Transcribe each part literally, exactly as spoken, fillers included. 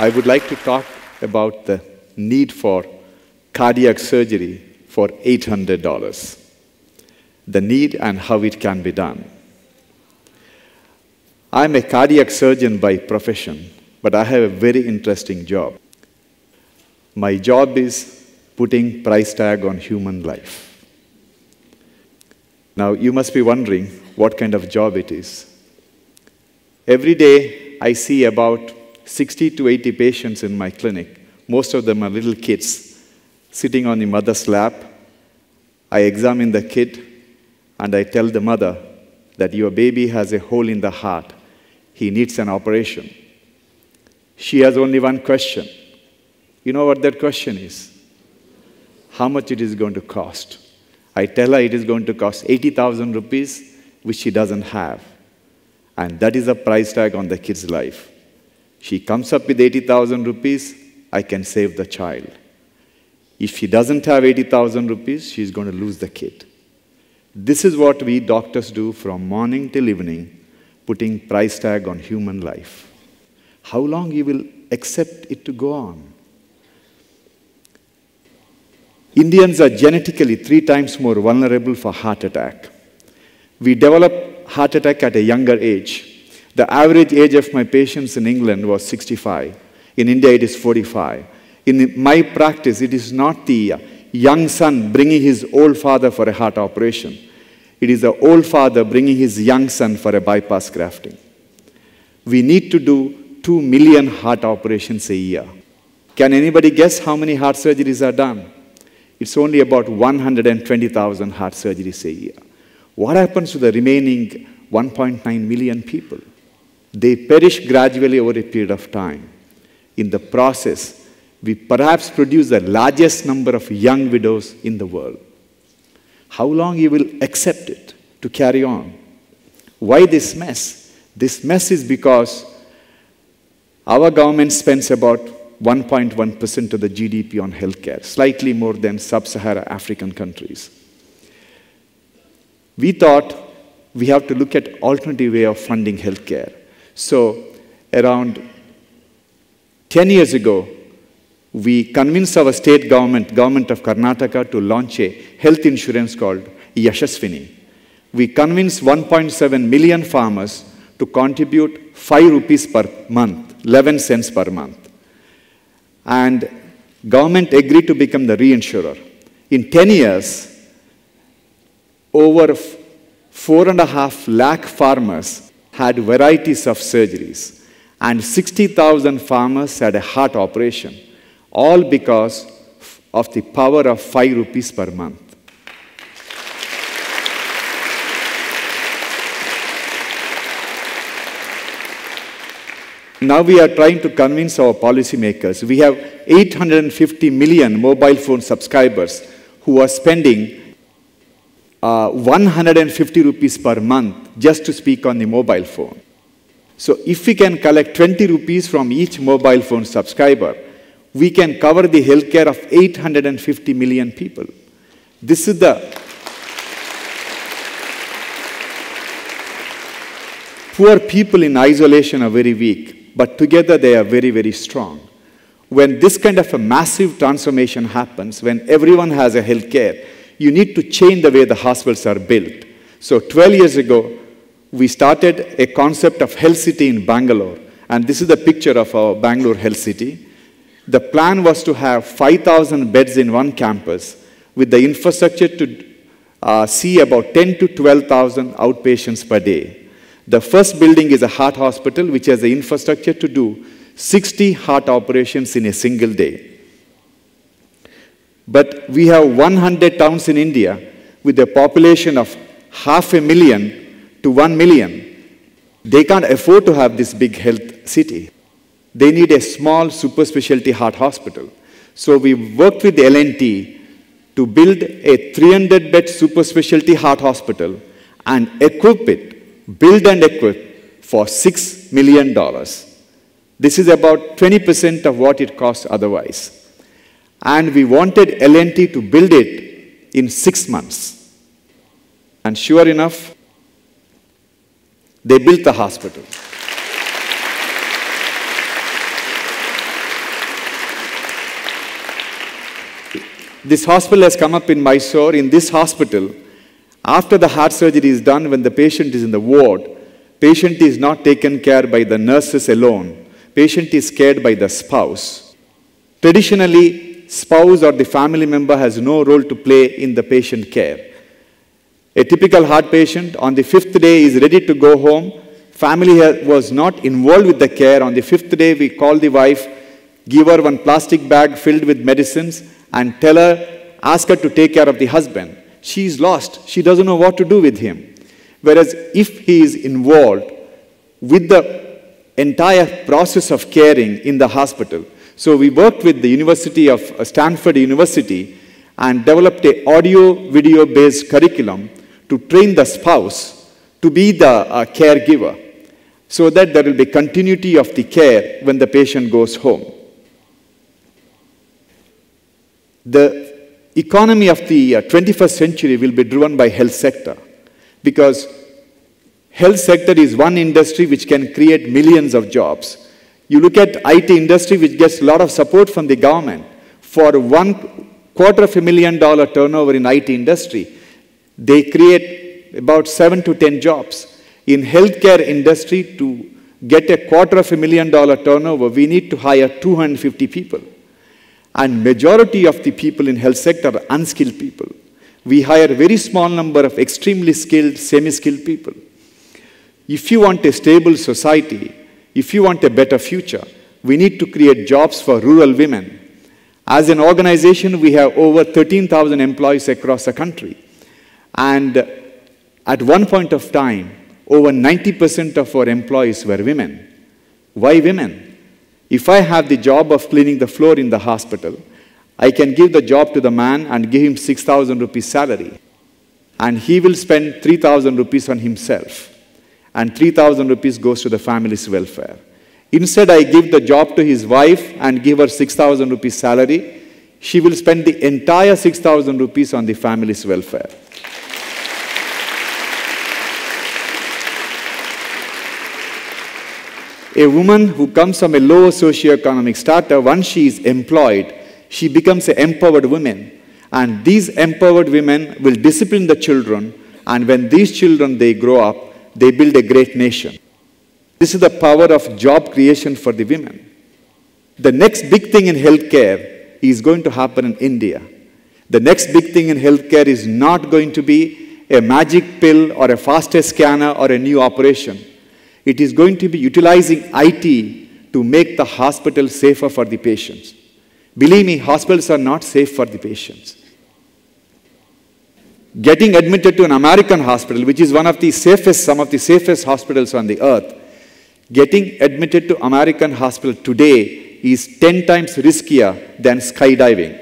I would like to talk about the need for cardiac surgery for eight hundred dollars. The need and how it can be done. I'm a cardiac surgeon by profession, but I have a very interesting job. My job is putting price tag on human life. Now, you must be wondering what kind of job it is. Every day, I see about sixty to eighty patients in my clinic. Most of them are little kids sitting on the mother's lap. I examine the kid, and I tell the mother that your baby has a hole in the heart. He needs an operation. She has only one question. You know what that question is? How much it is going to cost? I tell her it is going to cost eighty thousand rupees, which she doesn't have. And that is a price tag on the kid's life. She comes up with eighty thousand rupees, I can save the child. If she doesn't have eighty thousand rupees, she's going to lose the kid. This is what we doctors do from morning till evening, putting price tag on human life. How long you will accept it to go on? Indians are genetically three times more vulnerable for heart attack. We develop heart attack at a younger age. The average age of my patients in England was sixty-five. In India, it is forty-five. In my practice, it is not the young son bringing his old father for a heart operation. It is the old father bringing his young son for a bypass grafting. We need to do two million heart operations a year. Can anybody guess how many heart surgeries are done? It's only about one hundred twenty thousand heart surgeries a year. What happens to the remaining one point nine million people? They perish gradually over a period of time. In the process, we perhaps produce the largest number of young widows in the world. How long you will accept it to carry on? Why this mess? This mess is because our government spends about one point one percent of the G D P on healthcare, slightly more than sub-Saharan African countries. We thought we have to look at alternative way of funding healthcare. So around ten years ago, we convinced our state government, government of Karnataka, to launch a health insurance called Yashaswini. We convinced one point seven million farmers to contribute five rupees per month, eleven cents per month. And government agreed to become the reinsurer. In ten years, over four and a half lakh farmers had varieties of surgeries, and sixty thousand farmers had a heart operation, all because of the power of five rupees per month. Now we are trying to convince our policymakers. We have eight hundred fifty million mobile phone subscribers who are spending uh, one hundred fifty rupees per month just to speak on the mobile phone. So if we can collect twenty rupees from each mobile phone subscriber, we can cover the healthcare of eight hundred fifty million people. This is the poor people in isolation are very weak, but together they are very, very strong. When this kind of a massive transformation happens, when everyone has a healthcare, you need to change the way the hospitals are built. So twelve years ago, we started a concept of health city in Bangalore, and this is the picture of our Bangalore health city. The plan was to have five thousand beds in one campus with the infrastructure to uh, see about ten to twelve thousand outpatients per day. The first building is a heart hospital, which has the infrastructure to do sixty heart operations in a single day. But we have one hundred towns in India with a population of half a million to one million. They can't afford to have this big health city. They need a small super specialty heart hospital. So we worked with L and T to build a three hundred bed super specialty heart hospital and equip it, build and equip for six million dollars. This is about twenty percent of what it costs otherwise. And we wanted L and T to build it in six months. And sure enough, they built the hospital. This hospital has come up in Mysore. In this hospital, after the heart surgery is done, when the patient is in the ward, patient is not taken care by the nurses alone. Patient is cared by the spouse. Traditionally, spouse or the family member has no role to play in the patient care. A typical heart patient on the fifth day is ready to go home. Family was not involved with the care. On the fifth day, we call the wife, give her one plastic bag filled with medicines and tell her, ask her to take care of the husband. She is lost. She doesn't know what to do with him. Whereas if he is involved with the entire process of caring in the hospital. So we worked with the University of Stanford University and developed an audio video based curriculum to train the spouse to be the uh, caregiver, so that there will be continuity of the care when the patient goes home. The economy of the uh, twenty-first century will be driven by health sector, because health sector is one industry which can create millions of jobs. You look at I T industry, which gets a lot of support from the government. For one quarter of a million dollar turnover in I T industry, they create about seven to ten jobs. In healthcare industry, to get a quarter of a million dollar turnover, we need to hire two hundred fifty people. And majority of the people in health sector are unskilled people. We hire a very small number of extremely skilled, semi-skilled people. If you want a stable society, if you want a better future, we need to create jobs for rural women. As an organization, we have over thirteen thousand employees across the country. And at one point of time, over ninety percent of our employees were women. Why women? If I have the job of cleaning the floor in the hospital, I can give the job to the man and give him six thousand rupees salary. And he will spend three thousand rupees on himself. And three thousand rupees goes to the family's welfare. Instead, I give the job to his wife and give her six thousand rupees salary. She will spend the entire six thousand rupees on the family's welfare. A woman who comes from a low socioeconomic strata, once she is employed, she becomes an empowered woman. And these empowered women will discipline the children, and when these children, they grow up, they build a great nation. This is the power of job creation for the women. The next big thing in healthcare is going to happen in India. The next big thing in healthcare is not going to be a magic pill or a faster scanner or a new operation. It is going to be utilizing I T to make the hospital safer for the patients. Believe me, hospitals are not safe for the patients. Getting admitted to an American hospital, which is one of the safest, some of the safest hospitals on the earth, getting admitted to American hospital today is ten times riskier than skydiving.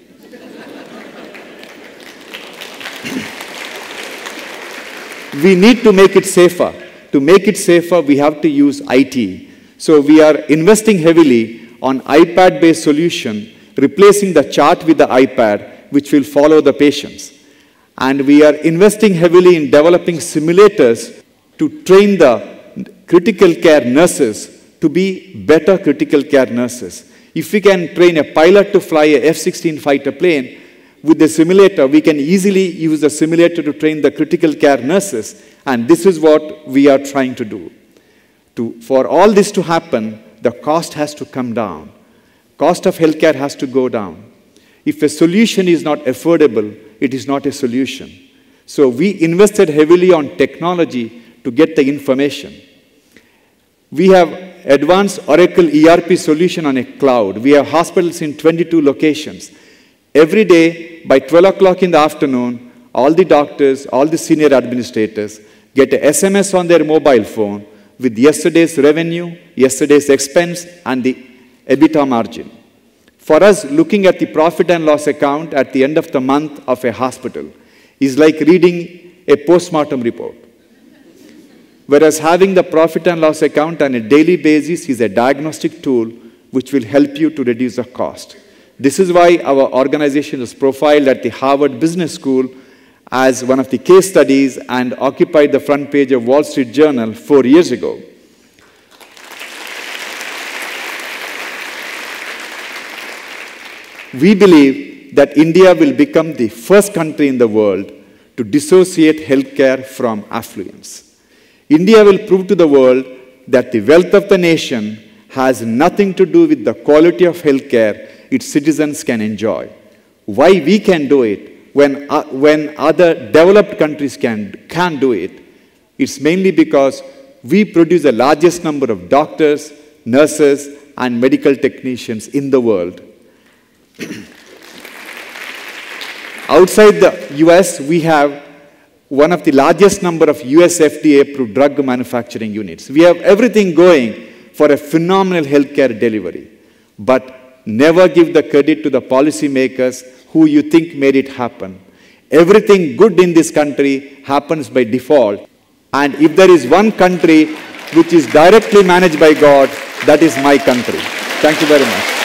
We need to make it safer. To make it safer, we have to use I T. So we are investing heavily on iPad-based solution, replacing the chart with the iPad, which will follow the patients. And we are investing heavily in developing simulators to train the critical care nurses to be better critical care nurses. If we can train a pilot to fly a F sixteen fighter plane, with the simulator, we can easily use the simulator to train the critical care nurses. And this is what we are trying to do. To, for all this to happen, the cost has to come down. Cost of healthcare has to go down. If a solution is not affordable, it is not a solution. So we invested heavily on technology to get the information. We have advanced Oracle E R P solution on a cloud. We have hospitals in twenty-two locations. Every day, by twelve o'clock in the afternoon, all the doctors, all the senior administrators get a S M S on their mobile phone with yesterday's revenue, yesterday's expense, and the EBITDA margin. For us, looking at the profit and loss account at the end of the month of a hospital is like reading a postmortem report. Whereas having the profit and loss account on a daily basis is a diagnostic tool which will help you to reduce the cost. This is why our organization is profiled at the Harvard Business School as one of the case studies and occupied the front page of Wall Street Journal four years ago. We believe that India will become the first country in the world to dissociate healthcare from affluence. India will prove to the world that the wealth of the nation has nothing to do with the quality of healthcare its citizens can enjoy. Why we can do it when, uh, when other developed countries can, can't do it, it's mainly because we produce the largest number of doctors, nurses, and medical technicians in the world. Outside the U S, we have one of the largest number of U S F D A-approved drug manufacturing units. We have everything going for a phenomenal healthcare delivery. But never give the credit to the policymakers who you think made it happen. Everything good in this country happens by default. And if there is one country which is directly managed by God, that is my country. Thank you very much.